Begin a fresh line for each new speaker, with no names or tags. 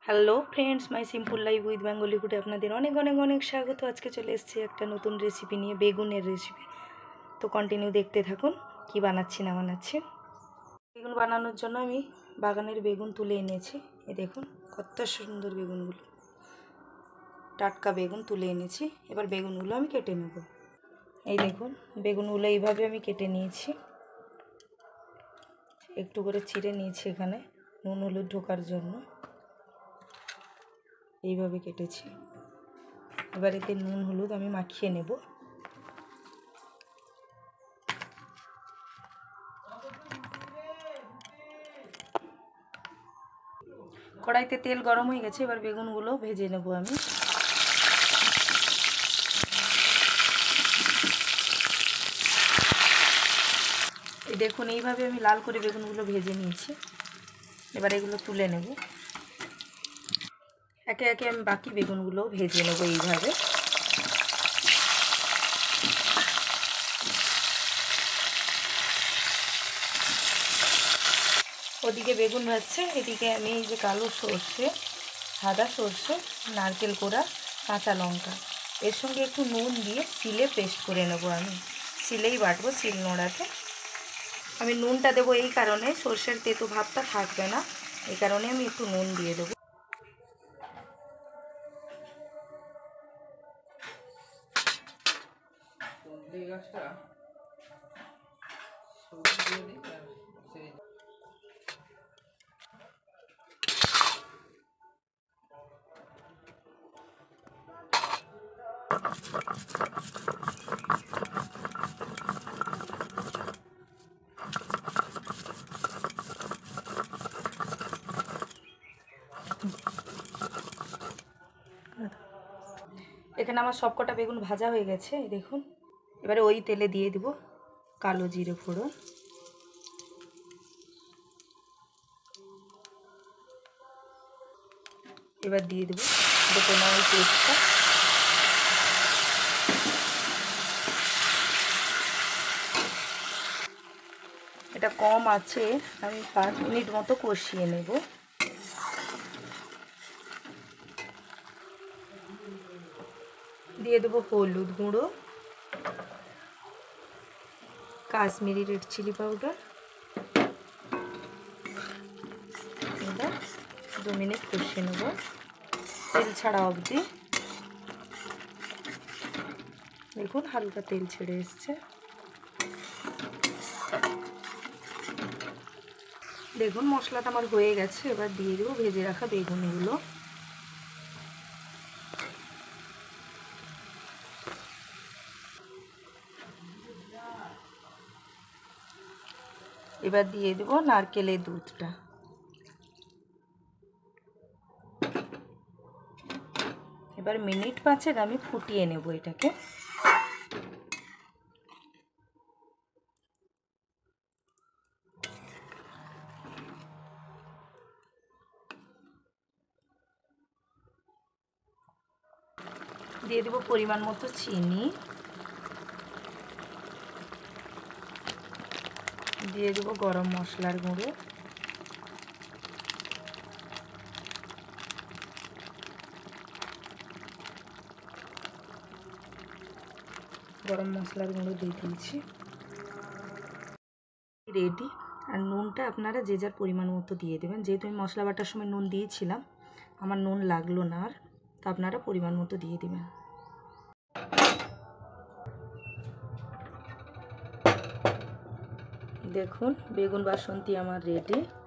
Hello friends, my simple life with Bengali ফুডে আপনাদের অনেক অনেক অনেক স্বাগত। আজকে চলে এসেছি একটা নতুন রেসিপি নিয়ে, বেগুনের রেসিপি। তো কন্টিনিউ দেখতে থাকুন কি বানাচ্ছি না বানাচ্ছি। বেগুন বানানোর জন্য আমি বাগানের বেগুন তুলে এনেছি। এই দেখুন কত সুন্দর বেগুনগুলো, টাটকা বেগুন তুলে এনেছি। এবার বেগুনগুলো আমি কেটে নেব। এই দেখুন বেগুনগুলো এইভাবে আমি কেটে নিয়েছি, একটু করে ছিঁড়ে নিয়েছি এখানে নুন হলুদ ঢোকার জন্য। এইভাবে কেটেছি। এবার এতে নুন হলুদ আমি মাখিয়ে নেব। কড়াইতে তেল গরম হয়ে গেছে, এবার বেগুনগুলো ভেজে নেব আমি। এই দেখুন এইভাবে আমি লাল করে বেগুনগুলো ভেজে নিয়েছি। এবার এগুলো তুলে নেব। একে একে আমি বাকি বেগুনগুলো ভেজে নেব এইভাবে। ওদিকে বেগুন ভাজছে, এদিকে আমি এই যে কালো সর্ষে, সাদা সর্ষে, নারকেল কোড়া, কাঁচা লঙ্কা, এর সঙ্গে একটু নুন দিয়ে শিলে পেস্ট করে নেব। আমি শিলেই বাটবো, শিল নোড়াতে। আমি নুনটা দেবো এই কারণে, সর্ষের তেতো ভাবটা থাকবে না, এই কারণে আমি একটু নুন দিয়ে দেবো। এখানে আমার সবকটা বেগুন ভাজা হয়ে গেছে, দেখুন। এবারে ওই তেলে দিয়ে দিব কালো জিরে ফোড়ন, এবার দিয়ে দেবো দেখুন ওই পেস্টটা। এটা কম আছে, আমি 5 মিনিট মতো কষিয়ে নেব। দিয়ে দেবো হলুদ গুঁড়ো, কাশ্মীরি রেড চিলি পাউডার। এবার 2 মিনিট কষিয়ে নেব তেল ছাড়া অবধি। দেখুন হালকা তেল ছেড়ে এসছে। দেখুন মশলাটা আমার হয়ে গেছে। এবার দিয়ে দেবো ভেজে রাখা বেগুনগুলো। এবার দিয়ে দেবো নারকেলের দুধটা। এবার মিনিট 5 আমি ফুটিয়ে নেব এটাকে। দিয়ে দেবো পরিমাণ মতো চিনি, দিয়ে দেবো গরম মশলার গুঁড়ো, গরম মশলার গুঁড়ো দিয়ে দিয়েছি। রেডি। আর নুনটা আপনারা যে যার পরিমাণ মতো দিয়ে দেবেন। যেহেতু আমি মশলা বাটার সময় নুন দিয়েছিলাম, আমার নুন লাগলো না আর, তো আপনারা পরিমাণ মতো দিয়ে দেবেন। দেখুন বেগুন বাসন্তী আমার রেডি।